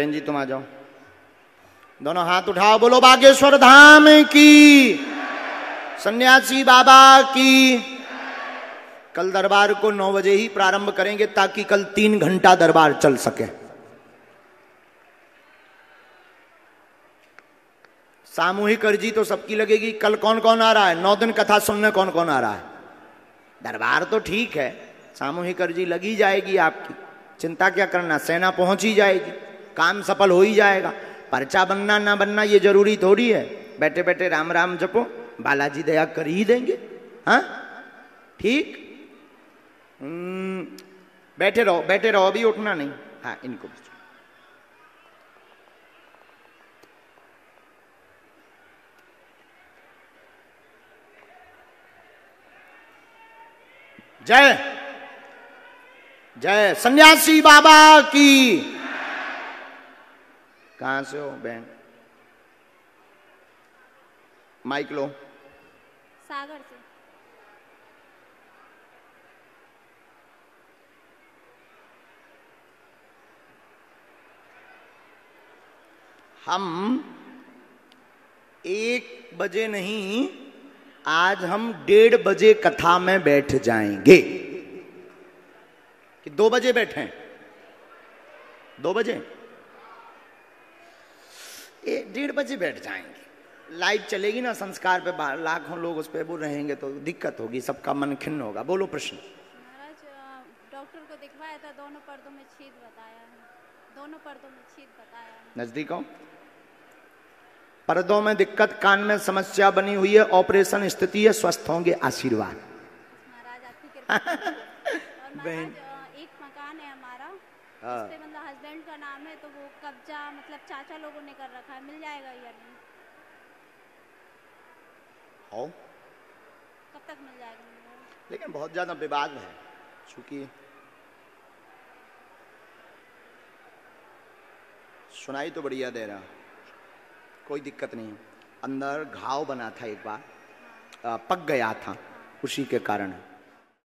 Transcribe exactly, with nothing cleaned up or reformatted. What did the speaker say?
जयंत जी तुम आ जाओ, दोनों हाथ उठाओ, बोलो बागेश्वर धाम की, सन्यासी बाबा की। कल दरबार को नौ बजे ही प्रारंभ करेंगे ताकि कल तीन घंटा दरबार चल सके। सामूहिक अर्जी तो सबकी लगेगी। कल कौन कौन आ रहा है? नौ दिन कथा सुनने कौन कौन आ रहा है? दरबार तो ठीक है, सामूहिक अर्जी लगी जाएगी आपकी, चिंता क्या करना, सेना पहुंच ही जाएगी, काम सफल हो ही जाएगा। पर्चा बनना ना बनना ये जरूरी थोड़ी है, बैठे बैठे राम राम जपो, बालाजी दया कर ही देंगे। हाँ ठीक, बैठे रहो बैठे रहो, अभी उठना नहीं। हाँ इनको जय जय सन्यासी बाबा की। कहां से हो बहन? माइक लो। सागर से। हम एक बजे नहीं, आज हम डेढ़ बजे कथा में बैठ जाएंगे। कि दो बजे बैठे? दो बजे एक डेढ़ बजे बैठ जाएंगे। लाइव चलेगी ना संस्कार पे, लाखों लोग उस पे वो रहेंगे तो दिक्कत होगी, सबका मन खिन्न होगा। बोलो प्रश्न। महाराज डॉक्टर को दिखवाया था, दोनों पर्दों में छेद बताया है, दोनों पर्दों में छेद बताया है। नजदीक हो। पर्दों में दिक्कत, कान में समस्या बनी हुई है, ऑपरेशन स्थिति है, स्वस्थ होंगे, आशीर्वाद। महाराज आपकी कृपा। और महाराज एक मकान है हमारा, उस पे मतलब हस्बैंड का नाम है, तो वो कब्जा मतलब चाचा लोगों ने कर रखा है, मिल जाएगा या नहीं? हो कब तक मिल जाएगा? लेकिन बहुत ज्यादा विवाद है, चूंकि सुनाई तो बढ़िया दे रहा, कोई दिक्कत नहीं। अंदर घाव बना था एक बार, पक गया था, उसी के कारण।